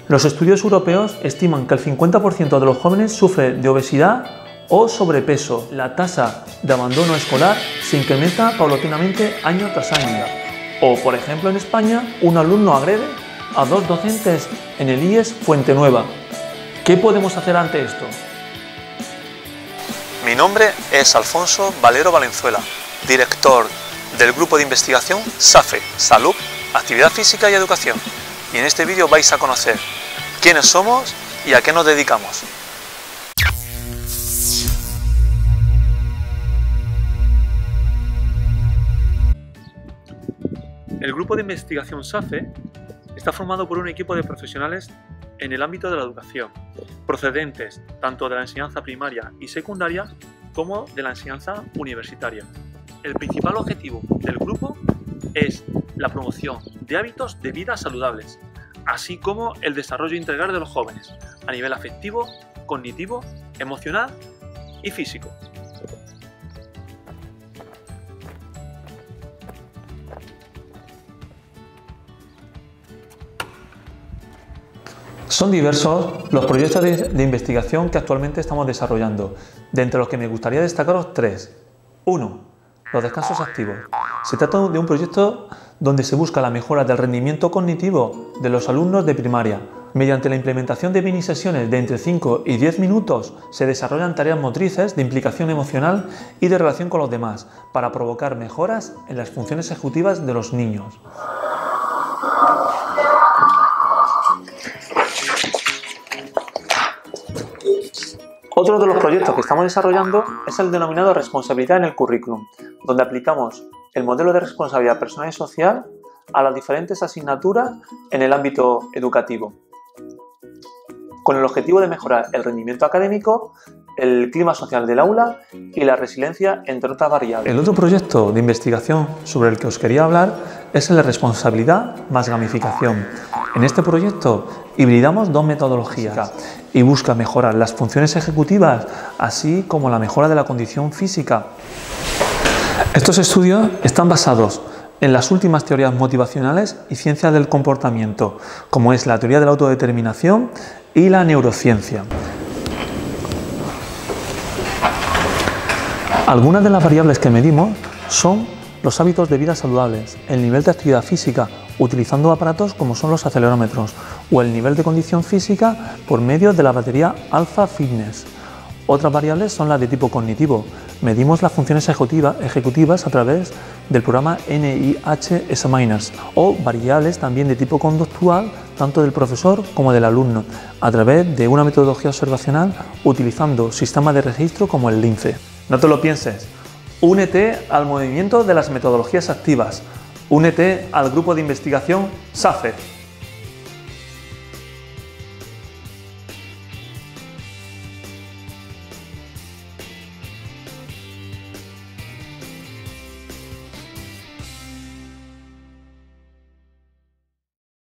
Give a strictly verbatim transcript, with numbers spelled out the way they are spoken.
Los estudios europeos estiman que el cincuenta por ciento de los jóvenes sufre de obesidad o sobrepeso. La tasa de abandono escolar se incrementa paulatinamente año tras año. O, por ejemplo, en España, un alumno agrede a dos docentes en el I E S Fuente Nueva. ¿Qué podemos hacer ante esto? Mi nombre es Alfonso Valero Valenzuela, director del grupo de investigación SAFE, Salud, Actividad Física y Educación. Y en este vídeo vais a conocer quiénes somos y a qué nos dedicamos. El grupo de investigación SAFE está formado por un equipo de profesionales en el ámbito de la educación, procedentes tanto de la enseñanza primaria y secundaria como de la enseñanza universitaria. El principal objetivo del grupo es la promoción de hábitos de vida saludables, así como el desarrollo integral de los jóvenes a nivel afectivo, cognitivo, emocional y físico. Son diversos los proyectos de, de investigación que actualmente estamos desarrollando, de entre los que me gustaría destacaros tres. uno. Los descansos activos. Se trata de un proyecto donde se busca la mejora del rendimiento cognitivo de los alumnos de primaria. Mediante la implementación de mini sesiones de entre cinco y diez minutos se desarrollan tareas motrices de implicación emocional y de relación con los demás para provocar mejoras en las funciones ejecutivas de los niños. Otro de los proyectos que estamos desarrollando es el denominado responsabilidad en el currículum, donde aplicamos el modelo de responsabilidad personal y social a las diferentes asignaturas en el ámbito educativo, con el objetivo de mejorar el rendimiento académico, el clima social del aula y la resiliencia, entre otras variables. El otro proyecto de investigación sobre el que os quería hablar es el de responsabilidad más gamificación. En este proyecto hibridamos dos metodologías y busca mejorar las funciones ejecutivas, así como la mejora de la condición física. Estos estudios están basados en las últimas teorías motivacionales y ciencias del comportamiento, como es la teoría de la autodeterminación y la neurociencia. Algunas de las variables que medimos son los hábitos de vida saludables, el nivel de actividad física utilizando aparatos como son los acelerómetros o el nivel de condición física por medio de la batería Alpha Fitness. Otras variables son las de tipo cognitivo. Medimos las funciones ejecutiva, ejecutivas a través del programa N I H Examiners o variables también de tipo conductual tanto del profesor como del alumno a través de una metodología observacional utilizando sistemas de registro como el LINCE. No te lo pienses, únete al movimiento de las metodologías activas, únete al grupo de investigación SAFE.